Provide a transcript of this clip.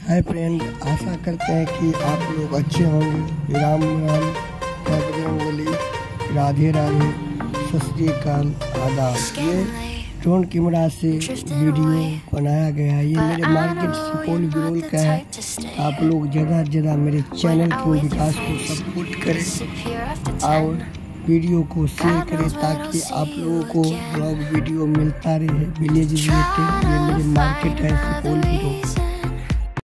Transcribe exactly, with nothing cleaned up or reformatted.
Hi friend, आशा करते हैं कि आप लोग अच्छे होंगे। राम राम, बजरंगबली, राधे राधे, सत श्री अकाल, आदाब। ये ड्रोन कैमरा से वीडियो बनाया गया है। ये मेरे मार्केट सुपौल बिरोल का है। आप लोग ज़्यादा से ज़्यादा मेरे चैनल के विकास को सपोर्ट करें और वीडियो को शेयर करें ताकि आप लोगों को ब्लॉग वीडियो मिलता रहे विलेज रिलेटेड। ये मेरे मार्केट है सुपौल बिरोल।